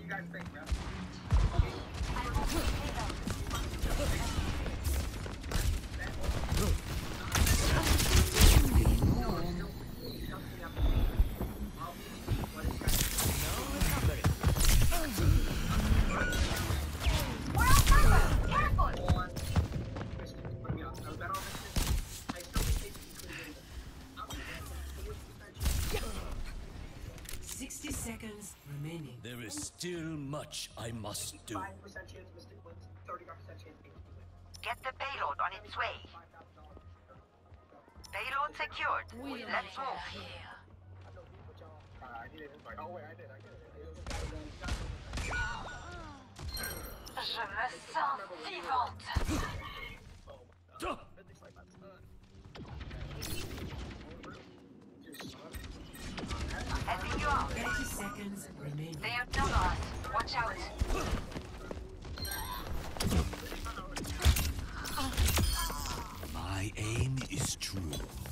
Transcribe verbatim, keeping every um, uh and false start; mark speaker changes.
Speaker 1: Sixty seconds remaining.
Speaker 2: There is still much I must do.
Speaker 3: Get the payload on its way. Payload secured.
Speaker 1: We'll
Speaker 3: Let's move.
Speaker 1: here.
Speaker 3: Je me sens vivante. Helping you out.
Speaker 1: Thirty seconds remaining.
Speaker 3: They outnumber us. Watch out.
Speaker 2: My aim is true.